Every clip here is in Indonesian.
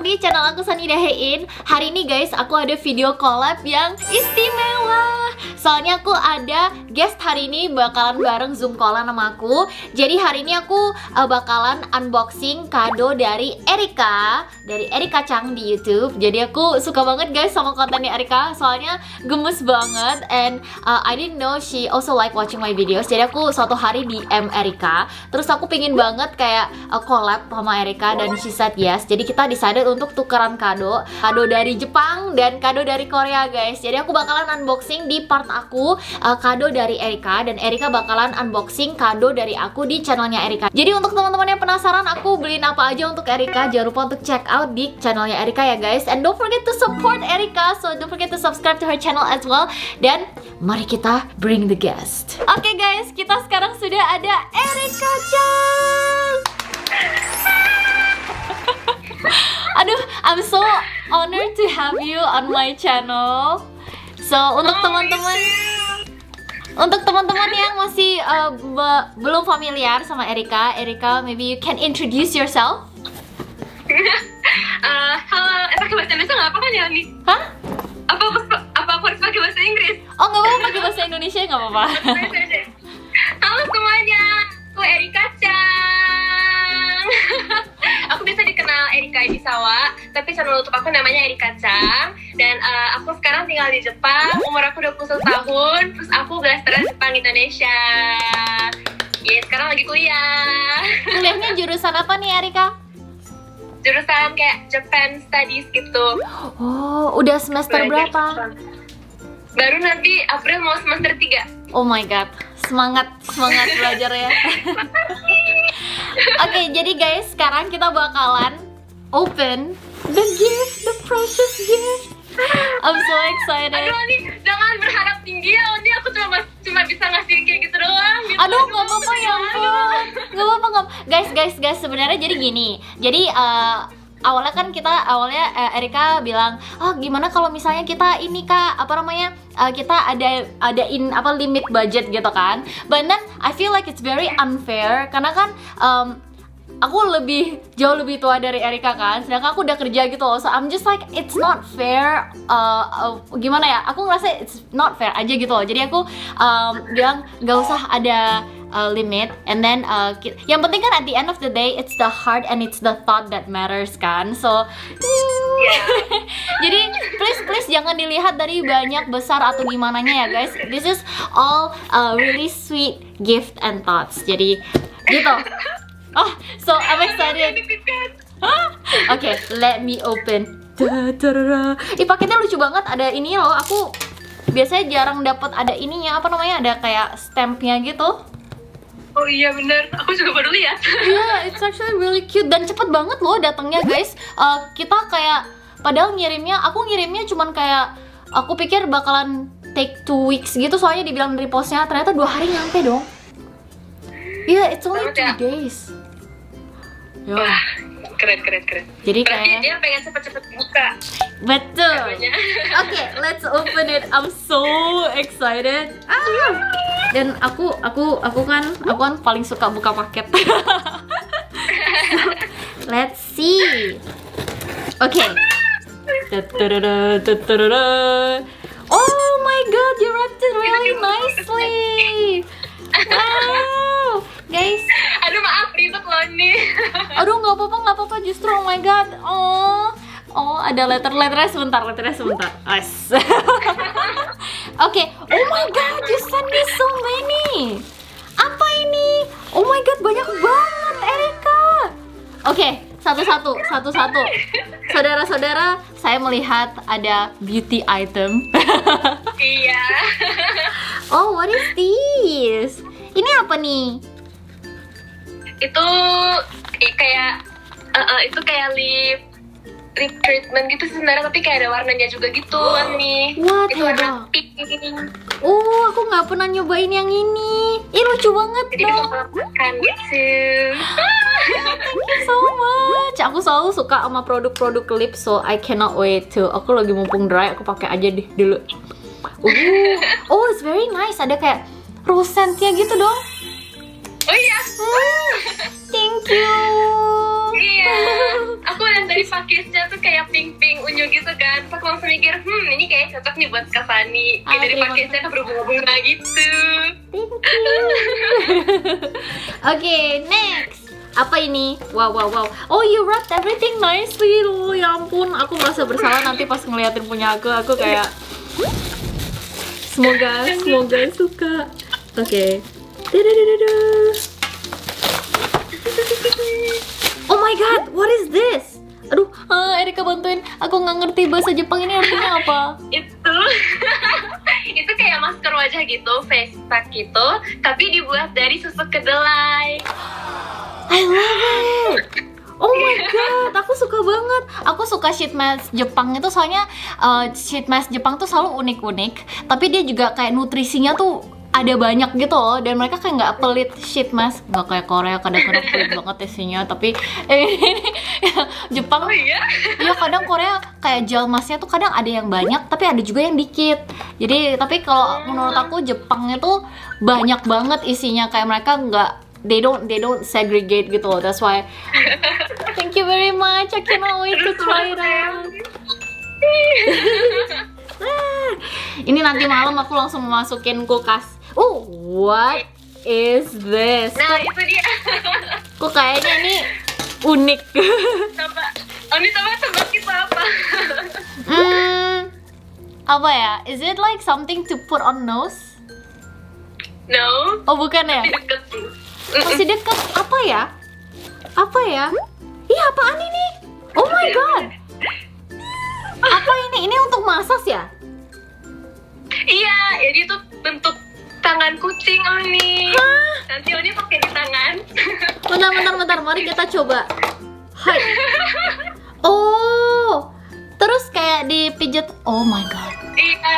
di channel aku Sunny Dahein. Hari ini guys, aku ada video collab yang istimewa. Soalnya aku ada guest hari ini bakalan bareng Zoom callan sama aku. Jadi hari ini aku bakalan unboxing kado dari Erika, dari Erika Chang di YouTube. Jadi aku suka banget guys sama kontennya Erika, soalnya gemes banget. And I didn't know she also like watching my videos. Jadi aku suatu hari DM Erika, terus aku pingin banget kayak collab sama Erika, dan she said yes. Jadi kita decided untuk tukeran kado dari Jepang dan kado dari Korea guys. Jadi aku bakalan unboxing di part aku kado dari Erika, dan Erika bakalan unboxing kado dari aku di channelnya Erika. Jadi untuk teman-teman yang penasaran aku beliin apa aja untuk Erika, jangan lupa untuk check out di channelnya Erika ya guys. And don't forget to support Erika, so don't forget to subscribe to her channel as well. Dan mari kita bring the guest. Oke guys, kita sekarang sudah ada Erika Chang. Aduh, I'm so honored to have you on my channel. So untuk teman-teman yang masih belum familiar sama Erika, maybe you can introduce yourself. Halo, pakai bahasa Indonesia nggak apa-apa ya, nih? Hah? Apa aku harus pakai bahasa Inggris? Oh, nggak apa-apa, pakai bahasa Indonesia nggak apa-apa. Halo semuanya, aku Erika Chang. Aku biasa dikenal Erika Edisawa, tapi channel YouTube aku namanya Erika Chang. Dan aku sekarang tinggal di Jepang, umur aku 21 tahun, terus aku blasteran Jepang Indonesia. Sekarang lagi kuliah. Kuliahnya jurusan apa nih Erika? Jurusan kayak Japan Studies gitu. Oh, udah semester berapa? Baru nanti April mau semester 3. Oh my god, semangat belajar ya. Oke, jadi guys, sekarang kita bakalan open the gift, the precious gift. I'm so excited. Aduh, nih jangan berharap tinggi ya, ini aku cuma bisa ngasih kayak gitu doang gitu. Aduh, nggak apa-apa ya ampun. Nggak apa-apa. Guys, sebenarnya jadi gini. Jadi awalnya kan Erika bilang, oh gimana kalau misalnya kita ini kak, apa namanya, kita adain apa limit budget gitu kan. But then I feel like it's very unfair, karena kan aku jauh lebih tua dari Erika kan, sedangkan aku udah kerja gitu loh. So I'm just like, it's not fair. Gimana ya, aku ngerasa it's not fair aja gitu loh. Jadi aku bilang gak usah ada limit. And then yang penting kan at the end of the day, it's the heart and it's the thought that matters kan. So jadi please jangan dilihat dari banyak besar atau gimana nya ya guys. This is all really sweet gift and thoughts. Jadi gitu. Oh, so I'm excited. Okay, let me open. Ih, paketnya lucu banget. Ada ini loh. Aku biasanya jarang dapat ada ininya, apa namanya? Ada kayak stampnya gitu. Oh iya bener, aku juga baru lihat. Yeah, it's actually really cute dan cepet banget loh datangnya guys. Kita kayak, padahal aku ngirimnya cuman kayak, aku pikir bakalan take 2 weeks gitu, soalnya dibilang dari postnya, ternyata 2 hari nyampe dong. Yeah, it's only 2 days. Yo. Wah, keren. Jadi berarti kayak dia pengen cepet-cepet buka. betul. Oke, let's open it. I'm so excited. Dan aku kan paling suka buka paket. Let's see. Oke. Oh my god, you wrapped it really nicely. Wow, guys. Aduh maaf, ribet loh nih. Aduh, nggak apa-apa justru. Oh my god. Oh, ada letternya sebentar. As. Oke. Oh my god, you sent me so many. Apa ini? Oh my god, banyak banget Erika. Oke, satu-satu. Saudara-saudara, saya melihat ada beauty item. Iya. Oh, what is this? Ini apa nih? Itu kayak lip treatment gitu sebenarnya, tapi kayak ada warnanya juga gitu nih. What? Itu warna pink. Oh, aku nggak pernah nyobain yang ini. Ih, lucu banget. Jadi bisa melakukan gitu. Thank you so much. Aku selalu suka sama produk-produk lip, so I cannot wait to. Aku lagi mumpung dry, aku pakai aja deh dulu. Oh, it's very nice. Ada kayak rose scent-nya gitu dong. Oh iya. Thank you. Iya. Aku dari package-nya tuh kayak pink-pink unyu gitu kan. Terus aku langsung mikir, ini kayak cocok nih buat Kak Fani. Kayak dari package-nya tuh berbunga-bunga gitu. Oke, next. Apa ini? Wow. Oh, you wrapped everything nicely loh. Ya ampun, aku merasa bersalah nanti pas ngeliatin punya aku kayak semoga suka. Oke. Oh my god, what is this? Aduh, Erika bantuin. Aku nggak ngerti bahasa Jepang ini artinya apa. Itu kayak masker wajah gitu, face pack gitu, tapi dibuat dari susu kedelai. I love it. Oh my god, aku suka banget. Aku suka sheet mask Jepang itu soalnya sheet mask Jepang tuh selalu unik-unik, tapi dia juga kayak nutrisinya tuh ada banyak gitu loh, dan mereka kayak nggak pelit sheet mask, nggak kayak Korea kadang-kadang pelit banget isinya, tapi ini Jepang, ya kadang Korea kayak gel masknya tuh kadang ada yang banyak, tapi ada juga yang dikit. Jadi tapi kalau menurut aku Jepang itu banyak banget isinya, kayak mereka nggak they don't segregate gitu loh. That's why thank you very much. I cannot wait to try it out. Ini nanti malam aku langsung masukin kulkas. Oh, what is this? Nah, itu dia. Kok kayaknya ini unik. Ini coba tebak itu apa? Apa ya? Is it like something to put on nose? No. Oh, bukan ya? Masih deket. Apa ya? Iya, apaan ini? Oh my god. Apa ini? Ini untuk masas ya? Iya, jadi itu bentuk tangan kucing Oni. Nanti Oni pakai di tangan. Bentar, mari kita coba. Hai. Oh, terus kayak dipijat. Oh my god. Iya.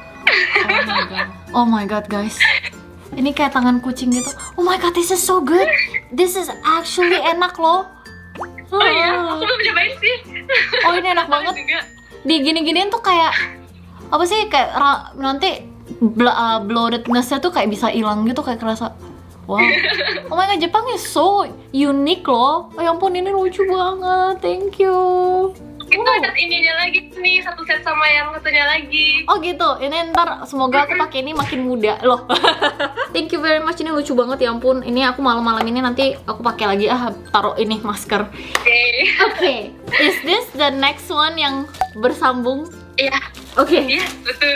Oh my god, guys. Ini kayak tangan kucing gitu. Oh my god, this is so good. This is actually enak loh. Oh iya, aku belum nyobain sih. Oh, ini enak banget. Di gini-giniin tuh kayak apa sih, kayak nanti bloatedness-nya tuh kayak bisa hilang gitu, kayak kerasa. Wow. Oh my god, Jepang is so unique loh. Oh ya ampun, ini lucu banget. Thank you. Itu ada ininya lagi nih, satu set sama yang satunya lagi. Oh gitu. Ini ntar semoga aku pakai ini makin muda loh. Thank you very much. Ini lucu banget, ya ampun. Ini aku malam-malam ini nanti aku pakai lagi. Taruh ini masker. Oke. Is this the next one yang bersambung? Iya. Oke. Iya, betul.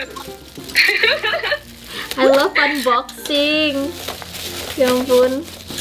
I love unboxing. Ya ampun.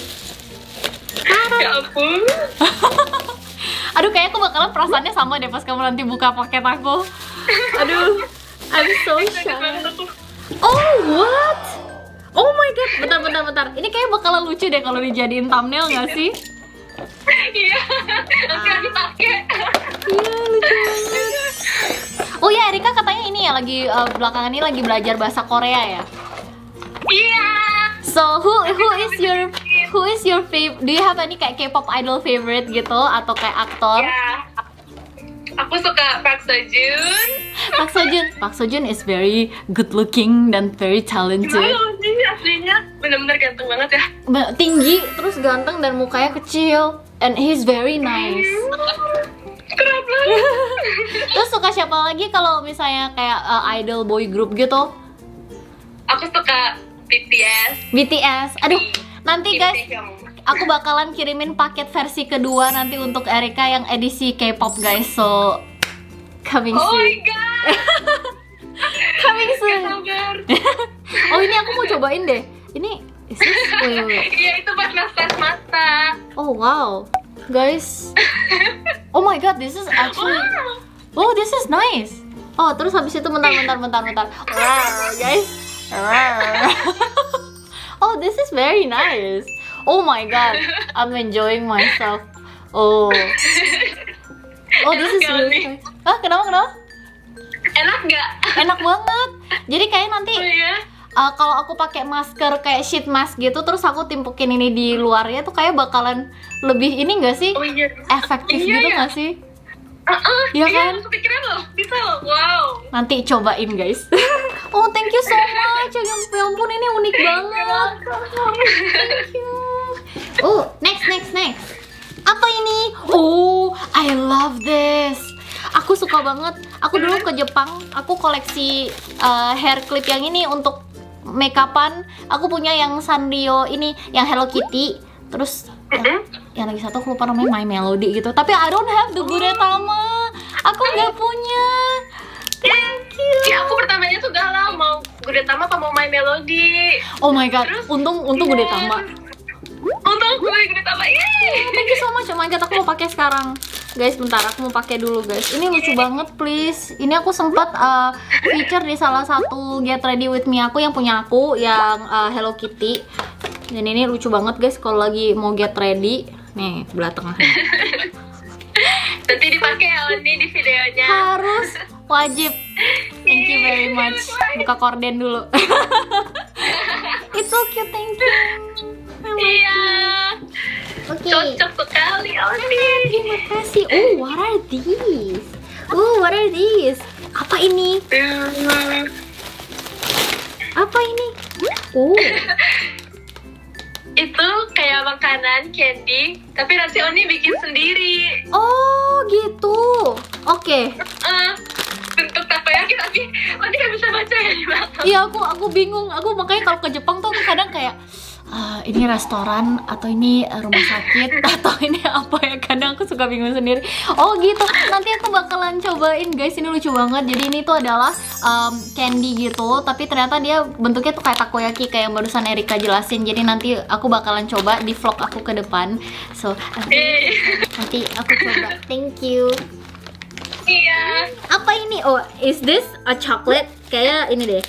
Ya ampun. Aduh, kayaknya aku bakalan perasaannya sama deh pas kamu nanti buka paket aku. Aduh, I'm so shy. Oh, what? Oh my god, bentar. Ini kayaknya bakalan lucu deh kalau dijadiin thumbnail nggak sih? Iya, nanti aku pakai. Iya, lucu banget. Oh ya, Erika katanya ini ya lagi belakangan ini lagi belajar bahasa Korea ya? Iya. So who is your favorite? Do you have any kayak K-pop idol favorite gitu atau kayak aktor? Ya, aku suka Park Seo-joon. Park Seo-joon is very good looking dan very talented. Gimana sih aslinya? Bener-bener ganteng banget ya. Tinggi, terus ganteng dan mukanya kecil, and he's very nice. Keren banget. Terus suka siapa lagi kalau misalnya kayak idol boy group gitu? Aku suka BTS. Aduh, nanti guys, aku bakalan kirimin paket versi kedua nanti untuk Erika yang edisi K-pop guys. So coming soon. Oh my god. Coming soon. Oh, ini aku mau cobain deh. Ini Iya, itu buat massage mata. Oh wow, guys. Oh my god, this is actually. Oh, this is nice. Oh, terus habis itu bentar. Guys. Oh, this is very nice. Oh my god, I'm enjoying myself. Oh, this is really nice. Kenapa? Enak nggak? Enak banget. Jadi kayak nanti kalau aku pakai masker kayak sheet mask gitu, terus aku timpukin ini di luarnya tuh kayak bakalan lebih ini nggak sih? Efektif gitu nggak sih? Iya kan? Kepikiran loh, bisa loh. Wow. Nanti cobain guys. Oh, thank you so much. Ya ampun, ini unik banget. Thank you. Oh, next. Apa ini? Oh, I I love this. Aku suka banget. Aku dulu ke Jepang, aku koleksi hair clip yang ini untuk makeupan. Aku punya yang Sanrio ini, yang Hello Kitty. Terus yang lagi satu aku lupa namanya, My Melody gitu. Tapi I don't have the Gudetama. Aku nggak punya. Thank you. Ya aku pertamanya tuh galau mau Gudetama apa mau My Melody. Oh my god. Terus, untung Gudetama. Untung gue Gudetama. Thank you so much. Oh my god, aku mau pakai sekarang. Guys, bentar aku mau pakai dulu, guys. Ini lucu banget, please. Ini aku sempat feature di salah satu Get Ready With Me aku yang punya aku, yang Hello Kitty. Dan ini lucu banget, guys, kalau lagi mau get ready. Nih, sebelah tengahnya. Nanti dipakai ya Oni di videonya. Harus, wajib. Thank you very much. Buka korden dulu. It's so cute, thank you. Iya. Oke. Cocok sekali Oni. Terima kasih. Oh, what are these? Oh, what are these? Apa ini? Apa ini? Oh. Itu kayak makanan candy, tapi nanti Oni bikin sendiri. Oh, gitu. Oke. Bentuk takoyaki tapi Oni nggak bisa baca ya di belakang. Iya, aku bingung. Aku makanya kalau ke Jepang tuh aku kadang kayak ini restoran atau ini rumah sakit atau ini apa ya, kadang aku suka bingung sendiri. Oh gitu, nanti aku bakalan cobain, guys. Ini lucu banget. Jadi ini tuh adalah candy gitu, tapi ternyata dia bentuknya tuh kayak takoyaki, kayak yang barusan Erika jelasin. Jadi nanti aku bakalan coba di vlog aku ke depan. So nanti aku coba. Thank you. Iya. Apa ini? Oh, is this a chocolate? Kayak ini deh.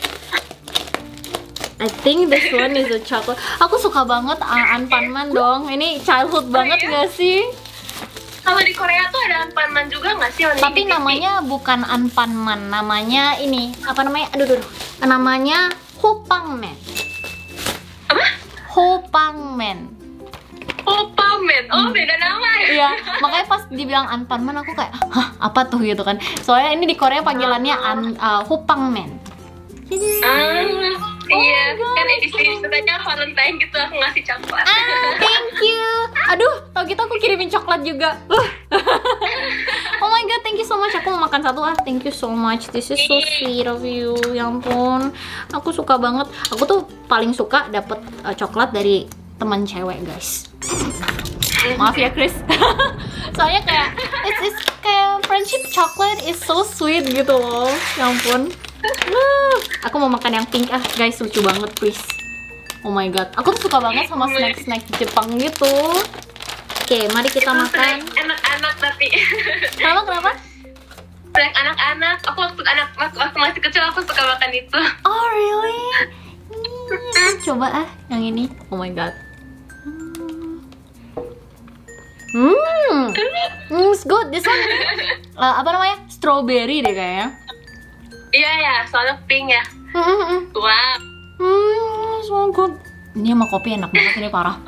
I think this one is a chocolate. Aku suka banget Anpanman dong. Ini childhood banget nggak sih? Kalau di Korea tuh ada Anpanman juga nggak sih Oni? Tapi namanya bukan Anpanman. Namanya ini apa namanya? Aduh. Namanya Hopangman. Apa? Hopangman. Hopangman. Oh, beda nama ya? Iya, makanya pas dibilang Anpanman aku kayak, hah, apa tuh gitu kan? Soalnya ini di Korea panggilannya Hopangman. Iya, kan edisi sukanya Valentine gitu, aku ngasih coklat. Thank you. Aduh, tau gitu aku kirimin coklat juga. Oh my god, thank you so much. Aku mau makan satu. Thank you so much. This is so sweet of you. Ya ampun, aku suka banget. Aku tuh paling suka dapet coklat dari teman cewek, guys. Maaf ya, Chris. Soalnya kayak it's kayak friendship chocolate is so sweet gitu loh. Ya ampun. Aku mau makan yang pink, guys, lucu banget, please. Oh my god, aku tuh suka banget sama snack-snack Jepang gitu. Oke, mari kita makan. Anak-anak tapi. Kenapa? Snack anak-anak. Aku waktu masih kecil aku suka makan itu. Oh really? Coba yang ini. Oh my god. It's good. This one apa namanya? Strawberry deh kayaknya. Iya ya, soalnya pink ya. Wow. So good. Ini sama kopi enak banget, ini parah.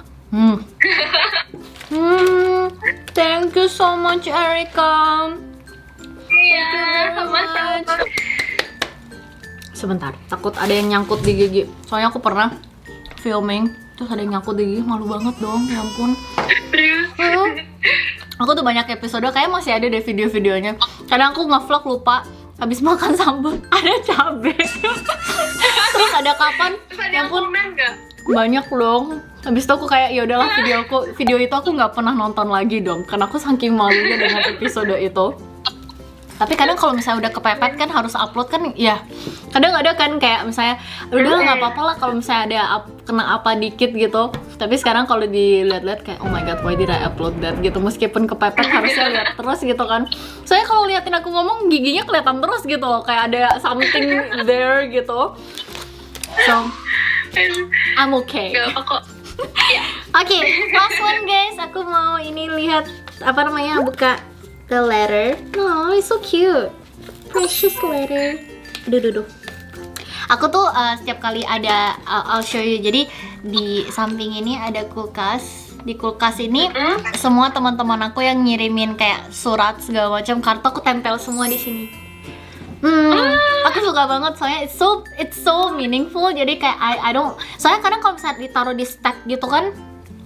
Thank you so much, Erika. Iya, sama-sama. Sebentar, takut ada yang nyangkut di gigi. Soalnya aku pernah filming, terus ada yang nyangkut di gigi, malu banget dong, ya ampun. Serius? Aku tuh banyak episode, kayak masih ada deh video-videonya. Kadang aku nge-vlog lupa, habis makan sambal ada cabe. Terus ada kapan? Terus ada yang komen nggak? Banyak dong. Habis itu aku kayak ya udahlah, video itu aku nggak pernah nonton lagi dong, karena aku saking malunya dengan episode itu. Tapi kadang kalau misalnya udah kepepet kan harus upload kan, ya kadang ada kan kayak misalnya udah nggak apa-apa lah kalau misalnya ada kena apa dikit gitu. Tapi sekarang kalau dilihat-lihat kayak oh my god, why did I upload that gitu, meskipun kepepet harusnya lihat terus gitu kan. Soalnya kalau liatin aku ngomong giginya kelihatan terus gitu loh, kayak ada something there gitu. So I'm okay. Gak apa kok. Oke, last one guys. Aku mau ini lihat apa namanya, buka the letter. No, it's so cute. Precious letter. Duh. Aku tuh setiap kali ada I'll show you. Jadi di samping ini ada kulkas. Di kulkas ini semua teman-teman aku yang ngirimin kayak surat segala macam, kartu aku tempel semua di sini. Aku suka banget soalnya it's so meaningful. Jadi kayak I don't, soalnya kadang kalau misalnya ditaruh di stack gitu kan,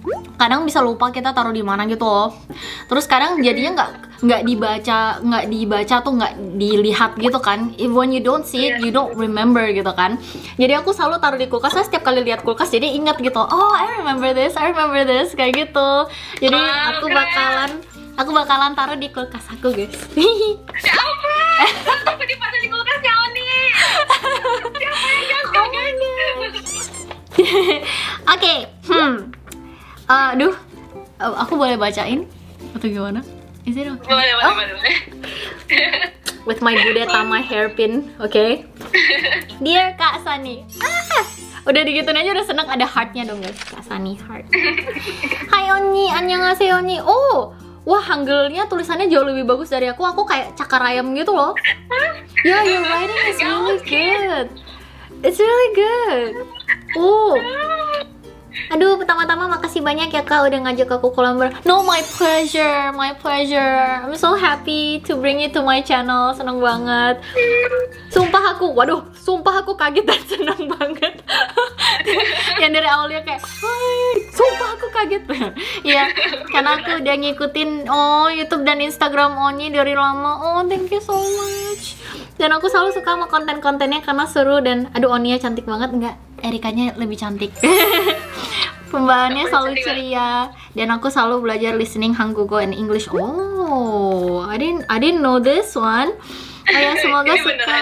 kadang bisa lupa kita taruh di mana gitu loh. Terus kadang jadinya nggak dibaca tuh nggak dilihat gitu kan. If when you don't see it, you don't remember gitu kan. Jadi aku selalu taruh di kulkas. Saya setiap kali lihat kulkas jadi ingat gitu. Oh, I remember this kayak gitu. Jadi aku bakalan taruh di kulkas aku, guys. Ya ampun, aku dipasang di kulkasnya Oni. Siapa yang jago, guys? Oke, aduh, aku boleh bacain atau gimana? Is it okay? Boleh. With my Bude Tama hairpin, oke? Dear Kak Sani, udah digituin aja udah seneng, ada heartnya dong guys, Kak Sani heart. Hai Oni, annyeonghaseyo Oni. Oh, wah hanggelnya tulisannya jauh lebih bagus dari aku. Aku kayak cakar ayam gitu loh. Yeah, your writing is really good. It's really good. Oh. Aduh, pertama-tama makasih banyak ya Kak udah ngajak aku kolaborasi. No, my pleasure. I'm so happy to bring it to my channel. Seneng banget. Sumpah aku kaget dan seneng banget. Yang dari awalnya kayak, hai, sumpah aku kaget. Ya, karena aku udah ngikutin YouTube dan Instagram Oni dari lama. Oh, thank you so much. Dan aku selalu suka sama konten-kontennya karena seru dan aduh Onia cantik banget, enggak? Erikanya lebih cantik. Pembawaannya selalu ceria dan aku selalu belajar listening Hanggugo and English. Oh, I didn't know this one. Ya, semoga suka.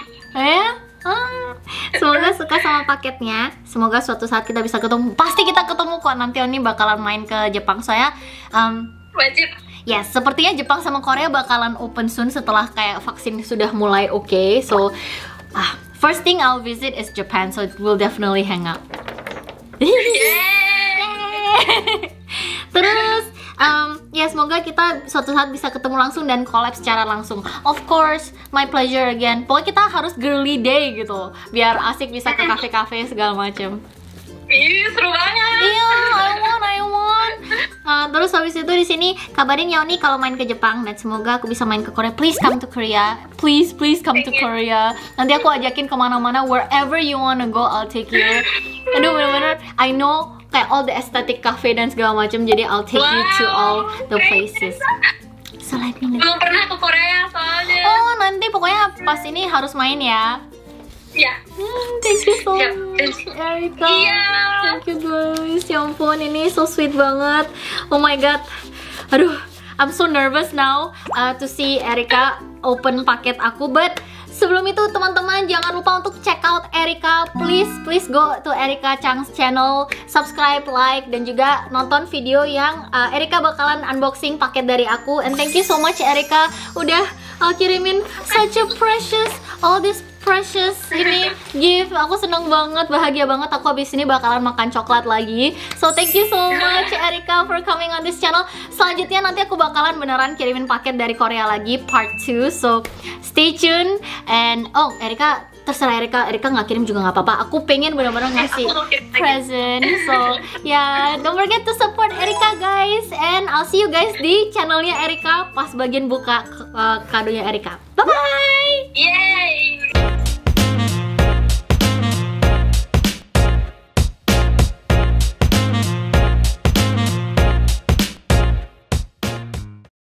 Semoga suka sama paketnya. Semoga suatu saat kita bisa ketemu. Pasti kita ketemu kok. Nanti Oni bakalan main ke Jepang. Saya wajib. Ya, sepertinya Jepang sama Korea bakalan open soon setelah kayak vaksin sudah mulai oke. So, first thing I'll visit is Japan, so we'll definitely hang out. Terus, ya semoga kita suatu saat bisa ketemu langsung dan collab secara langsung. Of course, my pleasure again. Pokoknya kita harus girly day gitu, biar asik bisa ke kafe-kafe segala macem. Ih, seru banget. Iya, I want. Terus habis itu di sini kabarin Yoni kalau main ke Jepang dan semoga aku bisa main ke Korea. Please come to Korea. Please come to Korea. Nanti aku ajakin kemana-mana, wherever you wanna go, I'll take you. Aduh, bener-bener, I know kayak all the aesthetic cafe dan segala macam, jadi I'll take you to all the places. So let me know. Belum pernah ke Korea soalnya. Oh, nanti pokoknya pas ini harus main ya. Ya. Thank you so much, Erika. Iya. Thank you guys. Ya ampun, ini so sweet banget. Oh my god. Aduh, I'm so nervous now to see Erika open paket aku. But sebelum itu teman-teman jangan lupa untuk check out Erika. Please go to Erika Chang's channel, subscribe, like, dan juga nonton video yang Erika bakalan unboxing paket dari aku. And thank you so much Erika udah kirimin such a precious, all this precious ini gift. Aku seneng banget, bahagia banget. Aku habis ini bakalan makan coklat lagi. So thank you so much Erika for coming on this channel. Selanjutnya nanti aku bakalan beneran kirimin paket dari Korea lagi part 2. So stay tune. And Erika, terserah Erika nggak kirim juga nggak apa-apa. Aku pengen bener-bener ngasih present. So don't forget to support Erika guys. And I'll see you guys di channelnya Erika pas bagian buka kadonya Erika. Bye bye.